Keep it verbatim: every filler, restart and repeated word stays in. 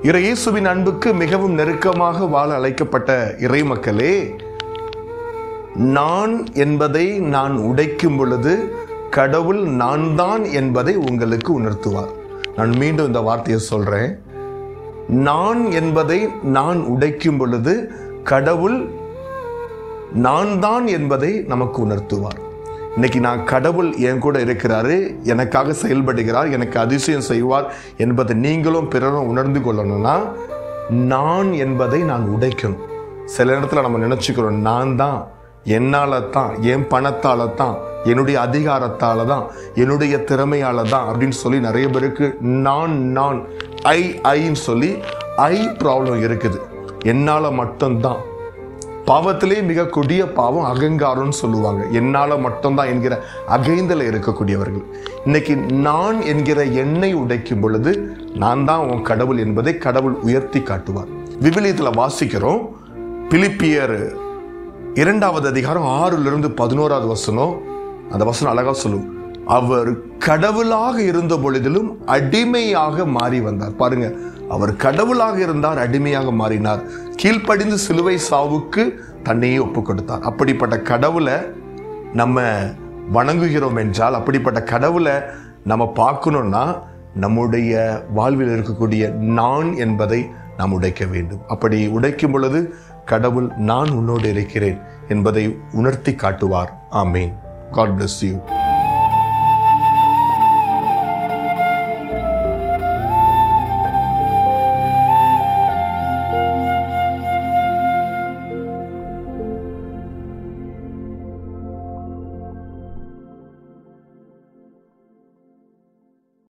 இயேசுவின் அன்புக்கு மிகவும் நெருக்கமாக வாழ அழைக்கப்பட்ட இறை மக்களே, நான் என்பதை நான் உடைக்கும் பொழுது கடவுள் நான் தான் என்பதை உங்களுக்கு உணர்த்துவார். நான் மீண்டும் இந்த வார்த்தையை சொல்றேன். நான் என்பதை நான் உடைக்கும் பொழுது கடவுள் நான் தான் என்பதை நமக்கு உணர்த்துவார். இன்னைக்கு நான் கடவுள் என் கூட இருக்கிறாரு, எனக்காக செயல்படுகிறார், எனக்கு அதிசயம் செய்வார் என்பதை நீங்களும் பிறரும் உணர்ந்து கொள்ளணும்னா நான் என்பதை நான் உடைக்கணும். சில இடத்துல நம்ம நினைச்சுக்கிறோம், நான் தான், என்னால தான், என் பணத்தால தான், என்னுடைய அதிகாரத்தால தான், என்னுடைய திறமையால தான் அப்படின்னு சொல்லி நிறைய பேருக்கு நான் நான் ஐ ஐன்னு சொல்லி ஐ ப்ராப்ளம் இருக்குது. என்னால மட்டும்தான். பாவத்திலே மிக கொடிய பாவம் அகங்காரம்னு சொல்லுவாங்க. என்னால மட்டும்தான் என்கிற அகைந்தல இருக்கக்கூடியவர்கள். இன்னைக்கு நான் என்கிற எண்ணை உடைக்கும் பொழுது நான் தான் உன் கடவுள் என்பதை கடவுள் உயர்த்தி காட்டுவார். விவிலியத்துல வாசிக்கிறோம், பிலிப்பியர் இரண்டாவது அதிகாரம் ஆறுல இருந்து பதினோராவது வசனம். அந்த வசனம் அழகா சொல்லும், அவர் கடவுளாக இருந்த பொழுதிலும் அடிமையாக மாறி வந்தார். பாருங்க, அவர் கடவுளாக இருந்தார், அடிமையாக மாறினார், கீழ்ப்படிந்து சிலுவை சாவுக்கு தன்னையே ஒப்பு கொடுத்தார். அப்படிப்பட்ட கடவுளை நம்ம வணங்குகிறோம் என்றால், அப்படிப்பட்ட கடவுளை நம்ம பார்க்கணும்னா நம்முடைய வாழ்வில் இருக்கக்கூடிய நான் என்பதை நாம் உடைக்க வேண்டும். அப்படி உடைக்கும் பொழுது கடவுள் நான் உன்னோடு இருக்கிறேன் என்பதை உணர்த்தி காட்டுவார். ஆமீன். God bless you.